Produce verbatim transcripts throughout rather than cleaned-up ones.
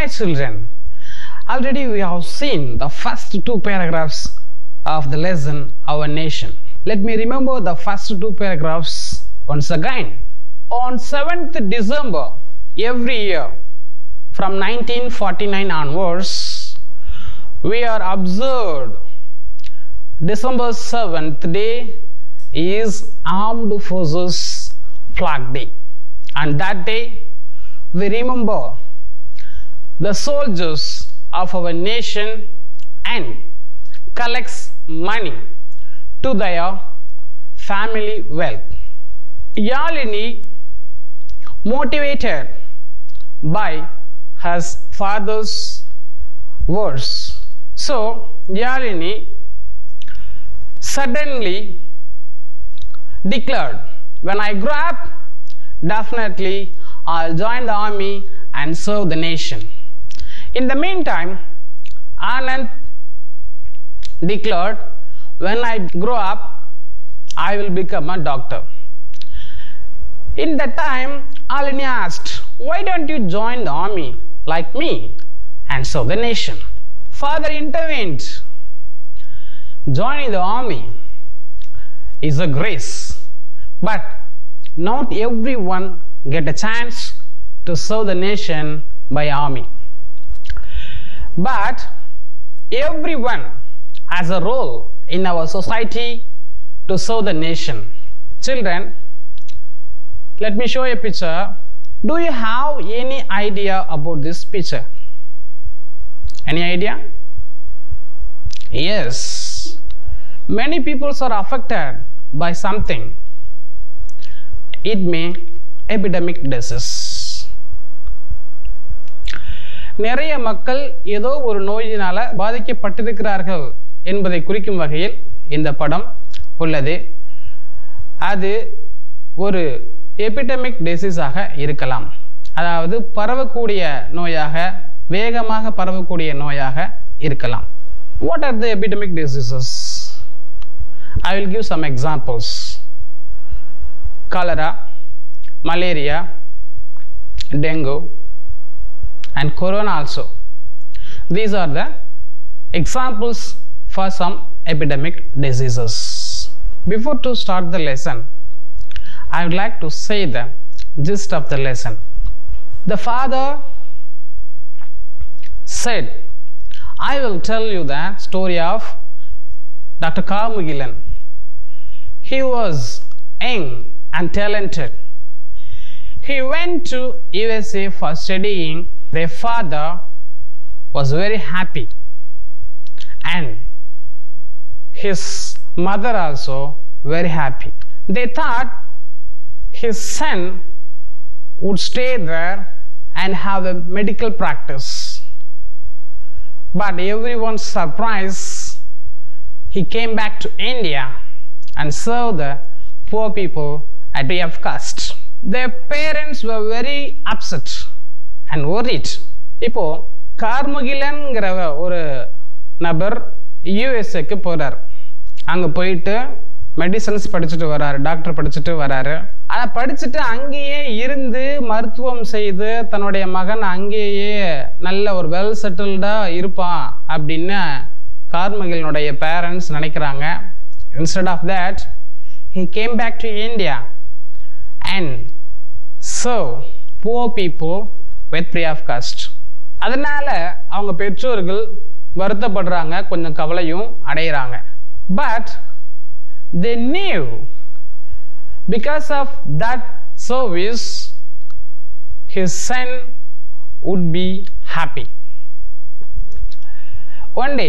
Hi children, already we have seen the first two paragraphs of the lesson Our Nation. Let me remember the first two paragraphs once again. On seventh December every year from nineteen forty-nine onwards, we are observed December seventh day is Armed Forces Flag Day, and that day we remember the soldiers of our nation and collects money to their family wealth. Yalini, motivated by his father's words, so Yalini suddenly declared, when I grow up, definitely I'll join the army and serve the nation. In the meantime, Anand declared, when I grow up, I will become a doctor. In that time, Yalini asked, why don't you join the army like me and serve the nation? Father intervened. Joining the army is a grace, but not everyone get a chance to serve the nation by army. But everyone has a role in our society to serve the nation. Children, let me show you a picture. Do you have any idea about this picture? Any idea? Yes. Many people are affected by something. It may epidemic disease. நிறைய மக்கள் ஏதோ ஒரு நோயினால பாதிக்கப்பட்டிருக்கிறார்கள் என்பதை குறிக்கும் வகையில் இந்த படம் உள்ளது. அது ஒரு எபிடெமிக் டிசீஸாக இருக்கலாம், அதாவது பரவக்கூடிய நோயாக, வேகமாக பரவக்கூடிய நோயாக இருக்கலாம். What are the epidemic diseases? I will give some examples. Cholera, malaria, dengue, and corona also. These are the examples for some epidemic diseases. Before to start the lesson, I would like to say the gist of the lesson. The father said, I will tell you the story of Doctor Karmugilan. He was young and talented. He went to U S A for studying. Their father was very happy, and his mother also very happy. They thought his son would stay there and have a medical practice. But everyone's surprised, he came back to India and served the poor people at free of cost. Their parents were very upset and worried. இப்போ கார்முகிலன்கிற ஒரு நபர் யூஎஸ்ஏக்கு போறார். அங்கே போயிட்டு medicines படிச்சுட்டு வராரு, doctor படிச்சுட்டு வராரு. ஆனால் படிச்சுட்டு அங்கேயே இருந்து மருத்துவம் செய்து தன்னுடைய மகன் அங்கேயே நல்ல ஒரு வெல் செட்டில்டாக இருப்பான் அப்படின்னு கார்முகிலனுடைய பேரண்ட்ஸ் நினைக்கிறாங்க. Instead of that, he came back to India and serve poor people with free of cost. அதனால அவங்க பெற்றோர்கள் வருத்தப்படுறாங்க, கொஞ்சம் கவலையும் அடைகிறாங்க. But they knew because of that service his son would be happy. One day,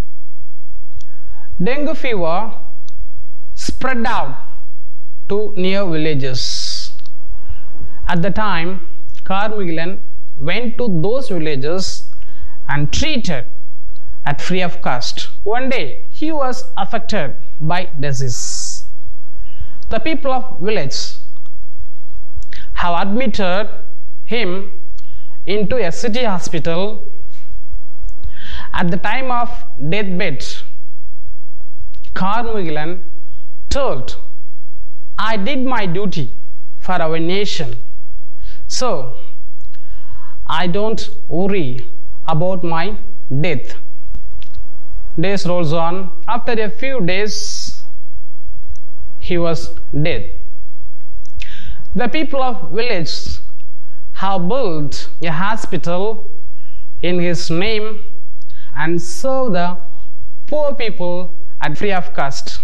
dengue fever spread out to near villages. At the time, Karmugilan went to those villages and treated at free of cost. One day, he was affected by disease. The people of village have admitted him into a city hospital. At the time of deathbed, Karmugilan told, I did my duty for our nation. So, I don't worry about my death. Days rolls on. After a few days, he was dead. The people of village have built a hospital in his name and serve the poor people at free of cost.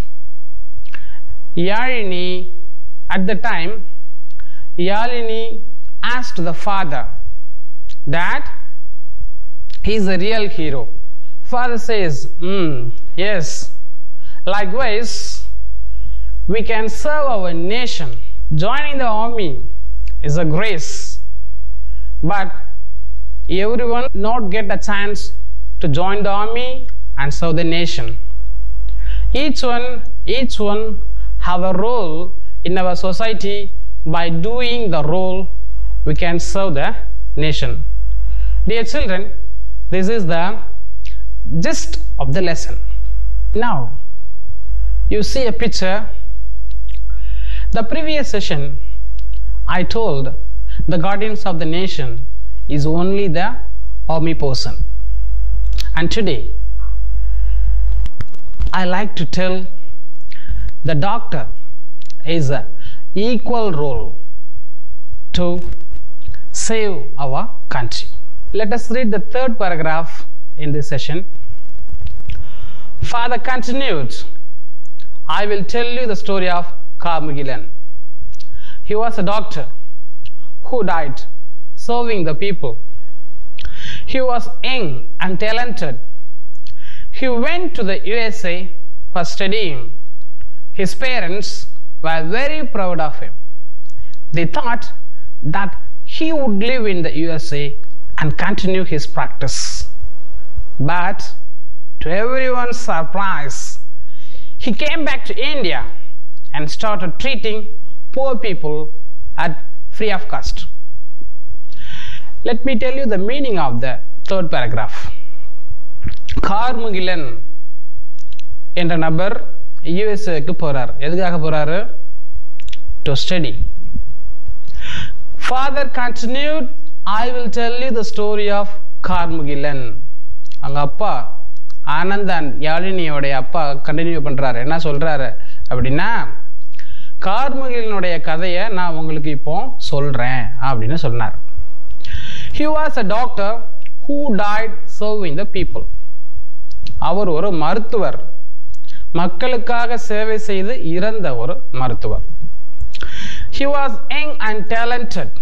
Yalini, at the time, Yalini asked the father, "Dad, he is a real hero." Father says, mm, yes, likewise, we can serve our nation. Joining the army is a grace, but everyone not get a chance to join the army and serve the nation. Each one, each one have a role in our society. By doing the role, we can serve the nation. Dear children, this is the gist of the lesson. Now, you see a picture. The previous session, I told the guardians of the nation is only the army person. And today, I like to tell the doctor is an equal role to save our country. Let us read the third paragraph in this session. Father continued, I will tell you the story of Carmageddon. He was a doctor who died serving the people. He was young and talented. He went to the U S A for studying. His parents were very proud of him. They thought that he would live in the U S A and continue his practice. But to everyone's surprise, he came back to India and started treating poor people at free of cost. Let me tell you the meaning of the third paragraph. Carmageddon என்ற நபர் U S A க்கு போறார். எதுக்காக போறாரு? To study. Father continued, I will tell you the story of Carmageddon. அங்க அப்பா ஆனந்தன் யாழினியோட அப்பா continue பண்றாரு. என்ன சொல்றாரு அப்படின்னா, கார்மகிலனுடைய கதையை நான் உங்களுக்கு இப்போ சொல்றேன் அப்படின்னு சொன்னார். He was a doctor who died serving the people. அவர் ஒரு மருத்துவர், மக்களுக்காக சேவை செய்து இறந்த ஒரு மருத்துவர். He was young and talented.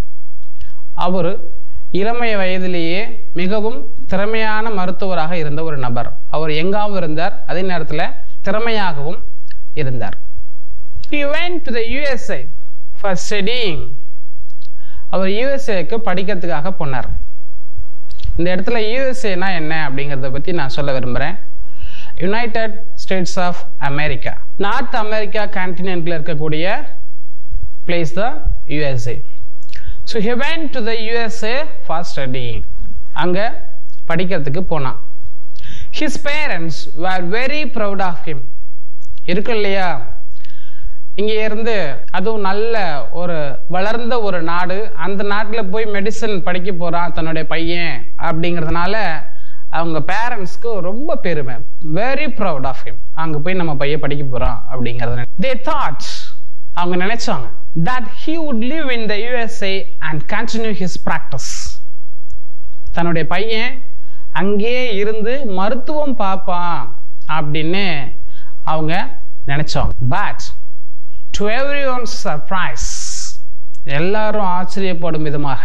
அவர் இளமை வயதிலேயே மிகவும் திறமையான மருத்துவராக இருந்த ஒரு நபர். அவர் எங்காவும் இருந்தார், அதே நேரத்தில் திறமையாகவும் இருந்தார். He went to the U S A for studying. Our U S A க்கு படிக்கிறதுக்காக போனார். இந்த இடத்துல U S A னா என்ன அப்படிங்கறத பத்தி நான் சொல்ல விரும்புறேன். United States of America, north America கான்டினென்ட்ல இருக்கக்கூடிய பிளேஸ் தான் U S A. So he went to the U S A for studying. அங்க படிக்கிறதுக்கு போனான். His parents were very proud of him. இருக்கு இல்லையா, இங்கே இருந்து அதுவும் நல்ல ஒரு வளர்ந்த ஒரு நாடு, அந்த நாட்டில் போய் மெடிசன் படிக்க போறான் தன்னுடைய பையன் அப்படிங்கிறதுனால அவங்க பேரண்ட்ஸ்க்கு ரொம்ப பெருமை. Very proud of him. அங்கே போய் நம்ம பையன் படிக்க போறான் அப்படிங்கிறது. தே தாட், அவங்க நினைச்சாங்க, that he would live in the U S A and continue his practice. தன்னுடைய பையன் அங்கே இருந்து மருத்துவம் பார்ப்பான் அப்படின்னு அவங்க நினைச்சாங்க. But to everyone's surprise, எல்லாரும் ஆச்சரியப்படும் விதமாக,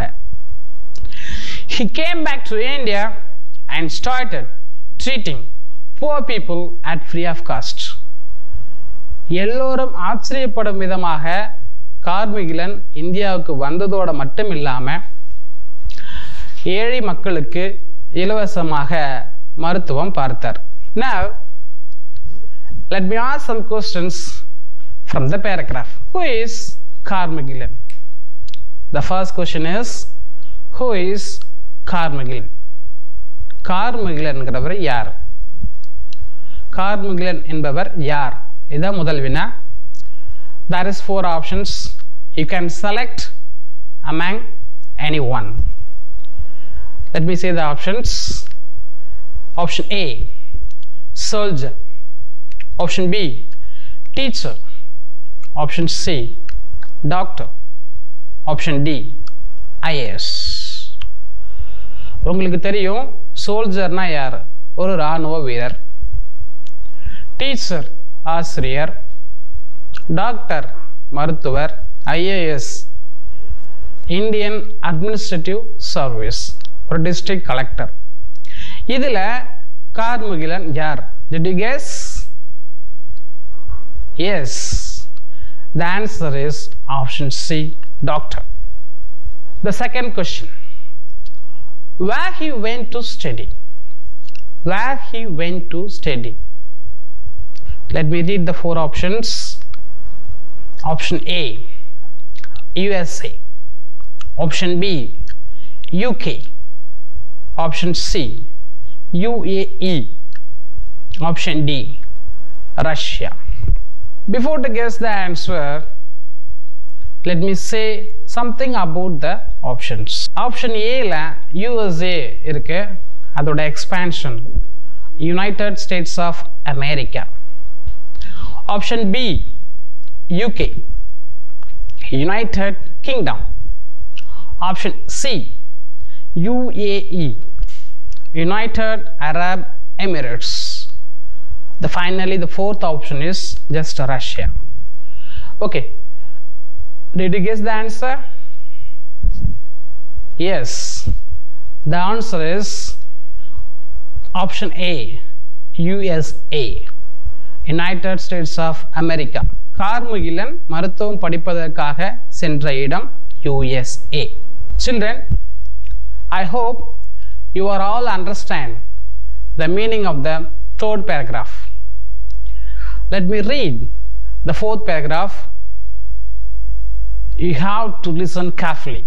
he came back to India and started treating poor people at free of cost. எல்லோரும் ஆச்சரியப்படும் விதமாக கார்மகிலன் இந்தியாவுக்கு வந்ததோட மட்டும் இல்லாம ஏழை மக்களுக்கு இலவசமாக மருத்துவம் பார்த்தார். Now, let me ask some questions from the paragraph. Who is Carmageddon? The first question is, who is Carmageddon? Carmageddon என்கிறவர் யார்? Carmageddon என்பவர் யார்? இதான் முதல் வினா. There is four options. You can select among anyone. Let me say the options. Option A, soldier. Option B, teacher. Option C, doctor. Option D, I A S. உங்களுக்கு தெரியும் சோல்ஜர்னா யார்? ஒரு ராணுவ வீரர். டீச்சர் ஆசிரியர். டாக்டர் மருத்துவர். I A S Indian administrative service, ஒரு district collector. இதுல கார்முகிலன் யார்? Did you guess? Yes. The answer is option C, doctor. The second question. Where he went to study? Where he went to study? Let me read the four options. Option A, U S A. Option B, U K. Option C, U A E. Option D, Russia. Before to guess the answer, let me say something about the options. Option A la U S A இருக்கு, அதோட expansion United States of America. Option B, U K, United Kingdom. Option C, U A E, United Arab Emirates. The finally the fourth option is just Russia. Okay, did you guess the answer? Yes, the answer is option A, U S A, United States of America. Karmugilan மருத்துவம் படிப்பதற்காக சென்ற இடம் U S A. Children, I hope you are all understand the meaning of the third paragraph. Let me read the fourth paragraph. You have to listen carefully.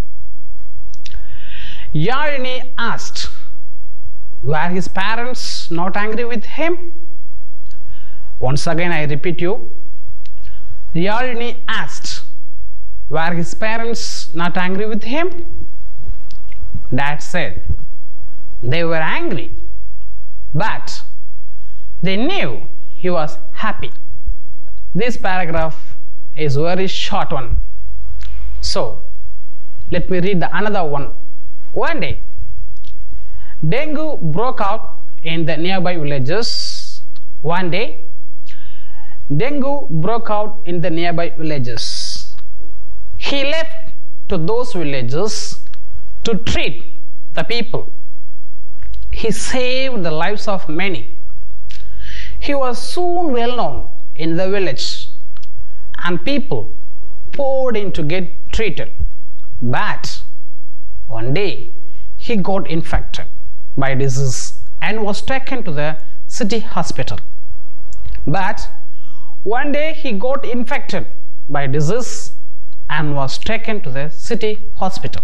Yalini asked, were his parents not angry with him? Once again I repeat you. Yalini asked, were his parents not angry with him? Dad said, they were angry, but they knew he was happy. This paragraph is very short one. So let me read the another one. One day, dengue broke out in the nearby villages. One day, dengue broke out in the nearby villages. He left to those villages to treat the people. He saved the lives of many. He was soon well known in the village, and people poured in to get treated. But one day he got infected by disease and was taken to the city hospital. But one day he got infected by disease and was taken to the city hospital.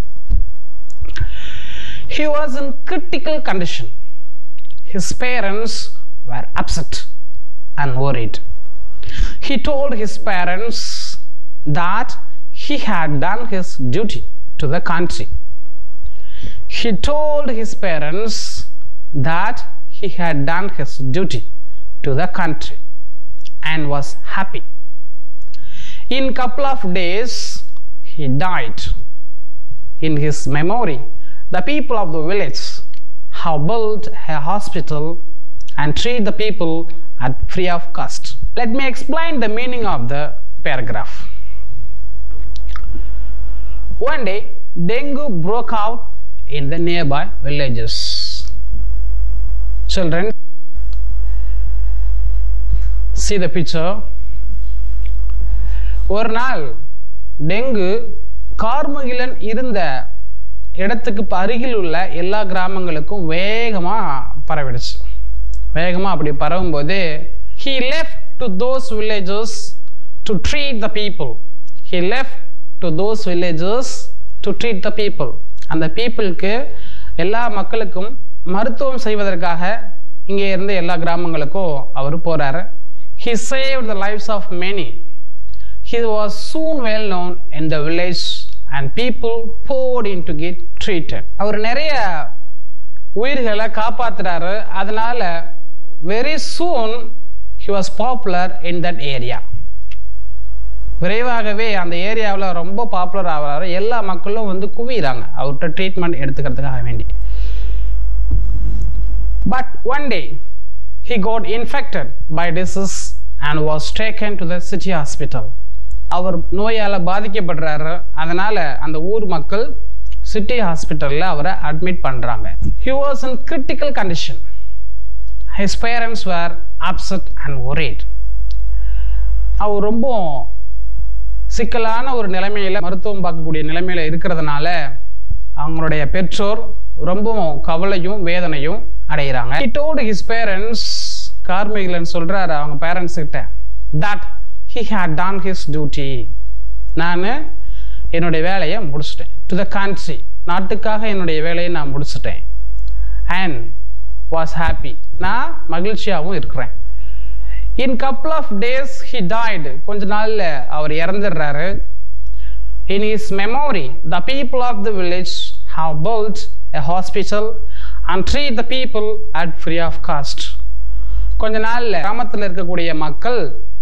He was in critical condition. His parents were upset and worried. He told his parents that he had done his duty to the country. He told his parents that he had done his duty to the country and was happy. In a couple of days, he died. In his memory, the people of the village have built a hospital and treat the people at free of cost. Let me explain the meaning of the paragraph. One day, dengue broke out in the nearby villages. Children, see the picture. ஒரு நாள் dengue Karmugilan இருந்த இடத்துக்கு அருகில் உள்ள எல்லா கிராமங்களுக்கும் வேகமா பரவிடுச்சு. வேகமா அப்படி பரவும்போது he left to those villages to treat the people. He left to those villages to treat the people. அந்த பீப்புளுக்கு எல்லா மக்களுக்கும் மருத்துவம் செய்வதற்காக இங்கே இருந்து எல்லா கிராமங்களுக்கும் அவர் போறாரு. He saved the lives of many. He was soon well known in the village and people poured in to get treated. அவர் நிறைய உயிர்களை காப்பாத்துறாரு. அதனால very soon he was popular in that area. விரைவாகவே அந்த ஏரியாவில் ரொம்ப பாப்புலர் ஆகிறாரு. எல்லா மக்களும் வந்து குவிறாங்க அவர்கிட்ட ட்ரீட்மெண்ட் எடுத்துக்கிறதுக்காக வேண்டி. But one day he got infected by disease and was taken to the city hospital. அவர் நோயால் பாதிக்கப்படுறாரு. அதனால அந்த ஊர் மக்கள் சிட்டி ஹாஸ்பிட்டலில் அவரை அட்மிட் பண்ணுறாங்க. He was in critical condition. His parents were upset and worried. அவர் ரொம்ப சிக்கலான ஒரு நிலைமையில் மருத்துவம் பார்க்கக்கூடிய நிலைமையில் இருக்கிறதுனால அவங்களுடைய பெற்றோர் ரொம்பவும் கவலையும் வேதனையும் அடைகிறாங்க. He told his parents, கார்மிகிலன் சொல்றாரு அவங்க பேரண்ட்ஸ் கிட்ட, that he had done his duty. நான் என்னுடைய வேலையை முடிச்சிட்டேன். to the country, நாட்டுக்காக என்னுடைய வேலையை நான் முடிச்சிட்டேன். and was happy, நான் மகிழ்ச்சியாகவும் இருக்கிறேன். in couple of days he died. கொஞ்ச நாள்ல அவர் இறந்துடுறாரு. in his memory the people of the village have built a hospital and treat the people at free of cost. கொஞ்ச நாள்ல கிராமத்தில் இருக்கக்கூடிய மக்கள்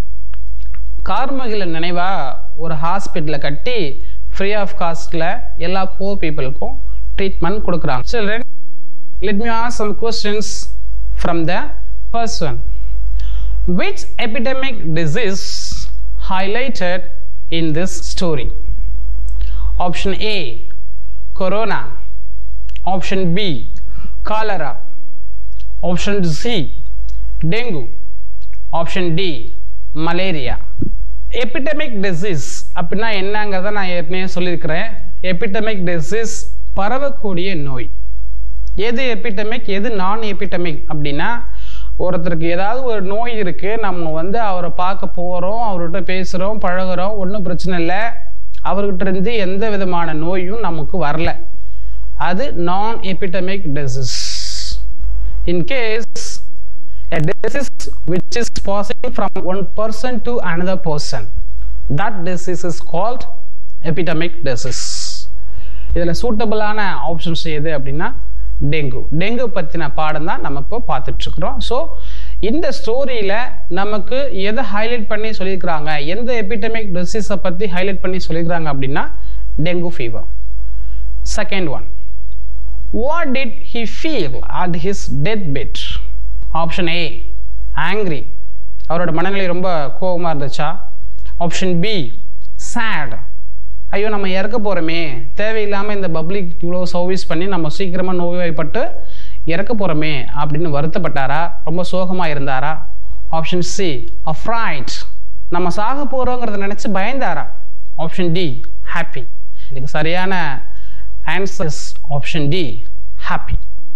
கார்மகிலன் நினைவா ஒரு ஹாஸ்பிட்டலை கட்டி ஃப்ரீ ஆஃப் காஸ்ட்ல எல்லா poor பீப்புளுக்கும் ட்ரீட்மெண்ட் கொடுக்குறாங்க. Children, let me ask some questions from the person. Which epidemic disease highlighted in this story? Option A, corona. Option B, cholera. Option C, dengue. Option D, malaria. Epidemic disease அப்படின்னா என்னங்கிறத நான் ஏற்கனவே சொல்லியிருக்கிறேன். Epidemic disease பரவக்கூடிய நோய். எது epidemic எது நான் எபிடமிக் அப்படின்னா, ஒருத்தருக்கு ஏதாவது ஒரு நோய் இருக்கு, நம்ம வந்து அவரை பார்க்க போறோம், அவர்கிட்ட பேசுறோம், பழகுறோம், ஒன்றும் பிரச்சனை இல்லை, அவர்கிட்ட இருந்து எந்த விதமான நோயும் நமக்கு வரல, அது நான் epidemic disease. In case a disease which is passing from one person to another person, that disease is called epidemic disease. இதில் சூட்டபிளான ஆப்ஷன்ஸ் எது அப்படின்னா டெங்கு. டெங்கு பற்றின பாடம் தான் நம்ம இப்போ பார்த்துட்ருக்குறோம். ஸோ இந்த ஸ்டோரியில் நமக்கு எதை ஹைலைட் பண்ணி சொல்லியிருக்கிறாங்க, எந்த எபிடமிக் டிசீஸை பற்றி ஹைலைட் பண்ணி சொல்லியிருக்கிறாங்க அப்படின்னா dengue fever. Second one, what did he feel at his death bed? Option A, angry, அவரோட மனநிலை ரொம்ப கோபமாக இருந்துச்சா. ஆப்ஷன் பி, சேட், ஐயோ நம்ம இறக்க போகிறோமே, தேவையில்லாமல் இந்த பப்ளிக் இவ்வளோ சர்வீஸ் பண்ணி நம்ம சீக்கிரமாக நோய்வாய்ப்பட்டு இறக்க போகிறோமே அப்படின்னு வருத்தப்பட்டாரா, ரொம்ப சோகமாக இருந்தாரா. ஆப்ஷன் சி, அஃப்ரைட், நம்ம சாக போகிறோங்கிறத நினச்சி பயந்தாரா. Option D, happy. இதுக்கு சரியான answers option D, happy.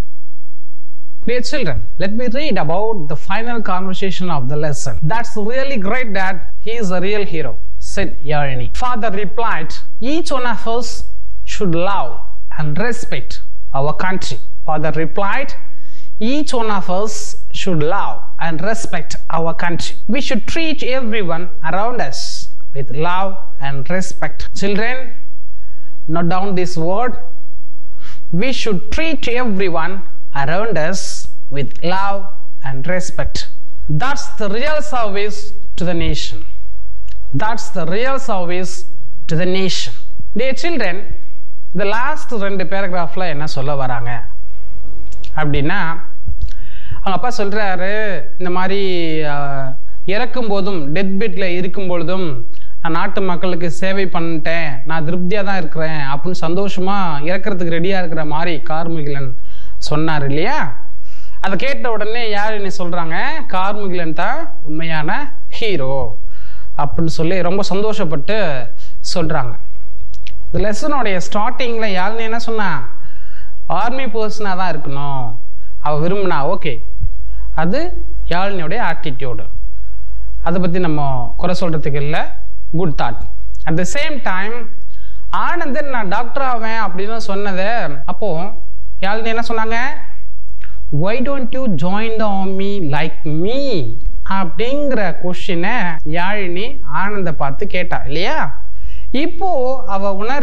Dear children, let me read about the final conversation of the lesson. That's really great, Dad. He is a real hero, said Yalini. Father replied, each one of us should love and respect our country. Father replied, each one of us should love and respect our country. We should treat everyone around us with love and respect. Children, note down this word. We should treat everyone around us with love and respect. That's the real service to the nation. That's the real service to the nation. Dear children, the last ரெண்டு பேராகிராஃப்ல என்ன சொல்ல வராங்க அப்படின்னா, அவங்க அப்பா சொல்றாரு, இந்த மாதிரி இறக்கும் போதும் டெத் பெட்ல இருக்கும் பொழுதும் நான் நாட்டு மக்களுக்கு சேவை பண்ணிட்டேன், நான் திருப்தியாக தான் இருக்கிறேன் அப்படின்னு சந்தோஷமா இறக்கிறதுக்கு ரெடியாக இருக்கிற மாதிரி கார்மிகிலன் சொன்னார் இல்லையா. அதை கேட்ட உடனே யார் என்ன சொல்றாங்க, கார்மிகிலன் தான் உண்மையான ஹீரோ அப்படின்னு சொல்லி ரொம்ப சந்தோஷப்பட்டு சொல்றாங்க. இந்த லெசனுடைய ஸ்டார்டிங்ல யாருன்னு என்ன சொன்னா, ஆர்மி பர்சனாக தான் இருக்கணும் அவ விரும்பினா. ஓகே, அது யாழினியோடைய ஆட்டிடியூடு, அதை பற்றி நம்ம குறை சொல்றதுக்கு இல்லை, good thought. At the same time Anandan நான் டாக்டர் ஆவேன் அப்படின்னு சொன்னதை அப்போ யாழினி என்ன சொன்னாங்க, why don't you join the army like me அப்படிங்கிற கொஸ்டினை யாழினி ஆனந்த பார்த்து கேட்டா இல்லையா. இப்போ அவ உணர்றா,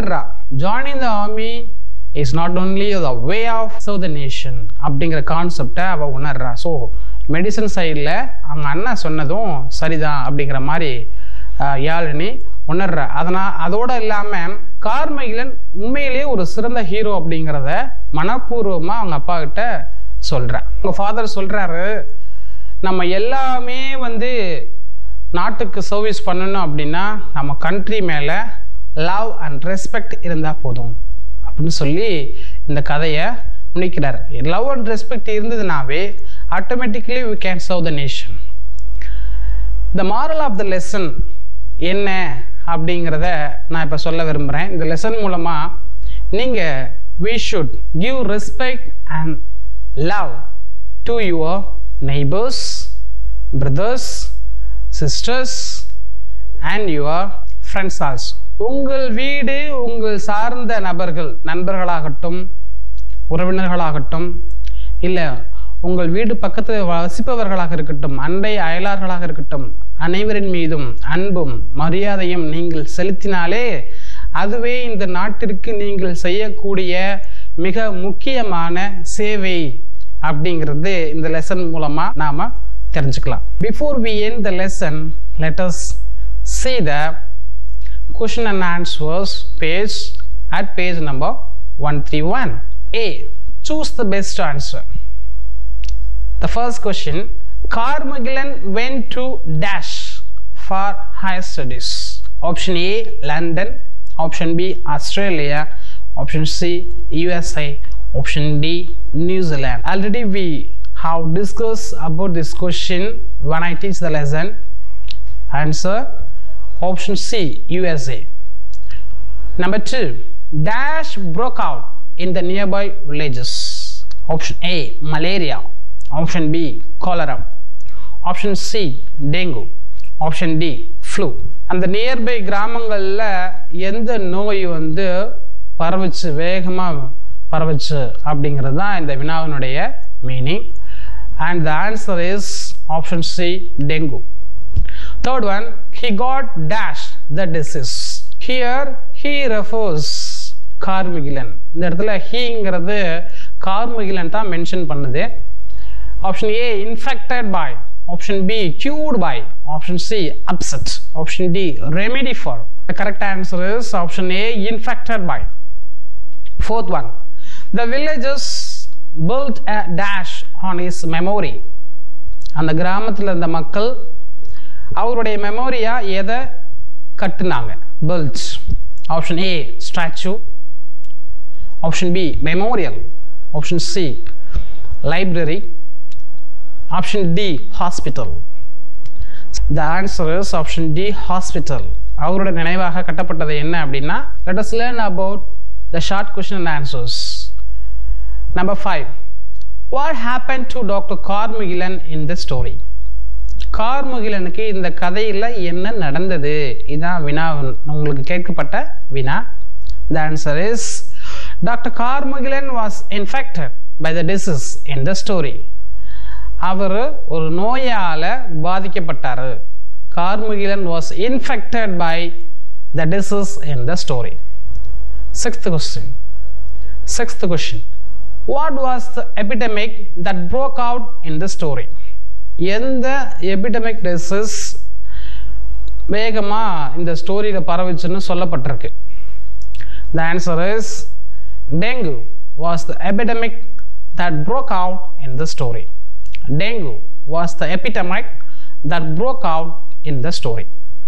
joining the army is not only the way of serve the nation அப்படிங்கிற கான்செப்டை அவள் உணர்றா. ஸோ மெடிசன் சைடில் அவங்க அண்ணா சொன்னதும் சரிதான் அப்படிங்கிற மாதிரி யாழினி உணர்றா. அதனால் அதோடு இல்லாமல் கார்மகிலன் உண்மையிலேயே ஒரு சிறந்த ஹீரோ அப்படிங்கிறத மனப்பூர்வமாக அவங்க அப்பா கிட்ட சொல்கிறா. உங்கள் ஃபாதர் சொல்கிறாரு, நம்ம எல்லாமே வந்து நாட்டுக்கு சர்வீஸ் பண்ணணும் அப்படின்னா நம்ம கண்ட்ரி மேலே லவ் அண்ட் ரெஸ்பெக்ட் இருந்தால் போதும் அப்படின்னு சொல்லி இந்த கதையை முடிக்கிறார். லவ் அண்ட் ரெஸ்பெக்ட் இருந்ததுனாவே automatically we can serve the nation. The moral of the lesson என்ன அப்படிங்கிறத நான் இப்போ சொல்ல விரும்புகிறேன். இந்த லெசன் மூலமாக நீங்கள் we should give respect and love to your neighbors, brothers, sisters and your friends also. உங்கள் வீடு உங்கள் சார்ந்த நபர்கள், நண்பர்களாகட்டும், உறவினர்களாகட்டும், இல்லை உங்கள் வீடு பக்கத்தில் வசிப்பவர்களாக இருக்கட்டும், அண்டை அயலார்களாக இருக்கட்டும், அனைவரின் மீதும் அன்பும் மரியாதையும் நீங்கள் செலுத்தினாலே அதுவே இந்த நாட்டிற்கு நீங்கள் செய்யக்கூடிய மிக முக்கியமான சேவை அப்படிங்கிறது இந்த லெசன் மூலமாக நாம் தெரிஞ்சுக்கலாம். Before we end the lesson, let us see the question and answers page at page number one thirty-one. A. Choose the best answer. The first question, Carmagellan went to dash for higher studies. Option A, London. Option B, Australia. Option C, U S A. Option D, New Zealand. Already we have discussed about this question when I teach the lesson. Answer option C, U S A. Number two, dash broke out in the nearby villages. Option A, malaria. Option B, cholera. Option C, dengue. Option D, flu. அந்த nearby கிராமங்களில் எந்த நோய் வந்து பரவுச்சு, வேகமாக பரவுச்சு அப்படிங்கிறது தான் இந்த வினாவினுடைய meaning. And the answer is option C, dengue. Third one, he got dash the disease. Here he refers Carmagellan. இந்த இடத்துல ஹீங்கிறது கார்மகிலன் தான் மென்ஷன் பண்ணுது. Option A, infected by. Option B, cured by. Option C, upset. Option D, remedy for. The correct answer is option A, infected by. Fourth one, the villagers built a dash on his memory. அந்த கிராமத்தில் இருந்த மக்கள் அவருடைய மெமோரியா எதை கட்டுனாங்க? Build. Option A, statue. Option B, memorial. Option C, library. Option D, hospital. The answer is option D, hospital. அவருடைய நினைவாக கட்டப்பட்டது என்ன அப்படின்னா, let us learn about the short question and answers. Number five, what happened to Doctor Carmagellan in the story? கார்மகிலனுக்கு இந்த கதையில் என்ன நடந்தது? இதுதான் வினா, உங்களுக்கு கேட்கப்பட்ட வினா. The answer is Doctor Carmagellan was infected by the disease in the story. அவர் ஒரு நோயால் பாதிக்கப்பட்டார். Carmagellan was infected by the disease in the story. Sixth question. Sixth question. What was the epidemic that broke out in the story? எந்த epidemic disease வேகமாக இந்த ஸ்டோரியில் பரவிச்சுன்னு சொல்லப்பட்டிருக்கு? The answer is dengue was the epidemic that broke out in the story. Dengue was the epidemic that broke out in the story.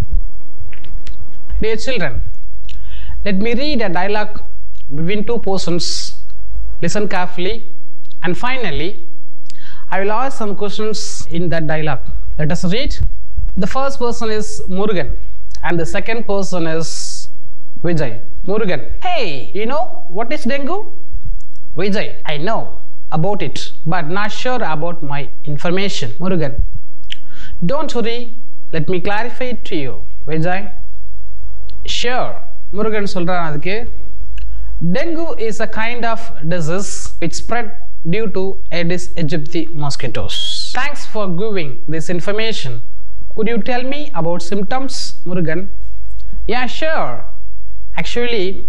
Dear children, let me read a dialogue between two persons. Listen carefully, and finally I will ask some questions in that dialogue. Let us read. The first person is Murugan and the second person is Vijay. Murugan, hey, you know what is dengue? Vijay, I know about it but not sure about my information. Murugan, don't worry, let me clarify it to you. Vijay, sure. Murugan சொல்றான் அதுக்கு, dengue is a kind of disease which spread due to Aedes aegypti mosquitoes. Thanks for giving this information. Could you tell me about symptoms? Murugan, yeah, sure. Actually,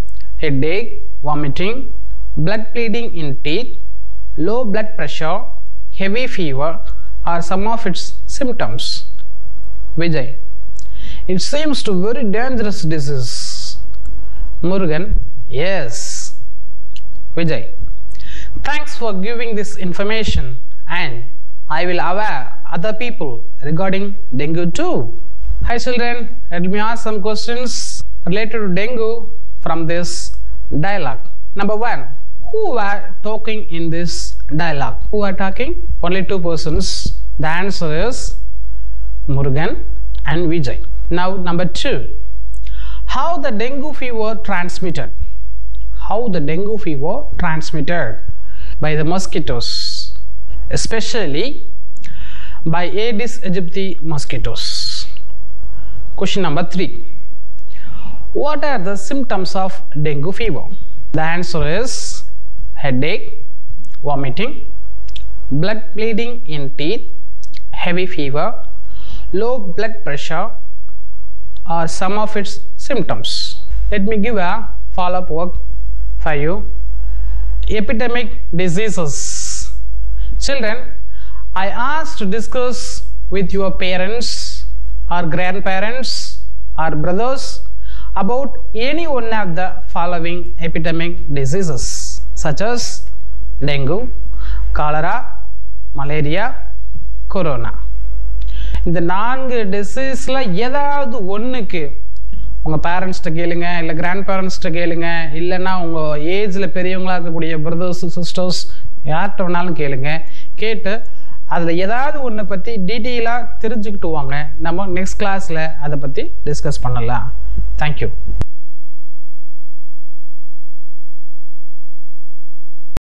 headache, vomiting, blood bleeding in teeth, low blood pressure, heavy fever are some of its symptoms. Vijay, it seems to very dangerous disease. Murugan, yes. Vijay, thanks for giving this information, and I will aware other people regarding dengue too. Hi children, let me ask some questions related to dengue from this dialogue. Number one, who were talking in this dialogue? Who are talking? Only two persons. The answer is Murugan and Vijay. Now number two, how the dengue fever transmitted? How the dengue fever transmitted? By the mosquitoes, especially by Aedes aegypti mosquitoes. Question number three, what are the symptoms of dengue fever? The answer is headache, vomiting, blood bleeding in teeth, heavy fever, low blood pressure are some of its symptoms. Let me give a follow-up work for you. Epidemic diseases. Children, I asked to discuss with your parents or grandparents or brothers about any one of the following epidemic diseases such as dengue, cholera, malaria, corona. இந்த நான்கு டிசீஸ்ல ஏதாவது ஒன்றுக்கு உங்கள் பேரண்ட்ஸ்கிட்ட கேளுங்க, இல்லை grand பேரண்ட்ஸ்கிட்ட கேளுங்க, இல்லைன்னா உங்கள் ஏஜில் பெரியவங்களாக இருக்கக்கூடிய பிரதர்ஸ் சிஸ்டர்ஸ் யார்கிட்ட வேணாலும் கேளுங்க. கேட்டு அதில் ஏதாவது ஒன்றை பற்றி டீட்டெயிலாக தெரிஞ்சுக்கிட்டு வாங்க. நம்ம நெக்ஸ்ட் கிளாஸில் அதை பற்றி டிஸ்கஸ் பண்ணலாம். தேங்க்யூ.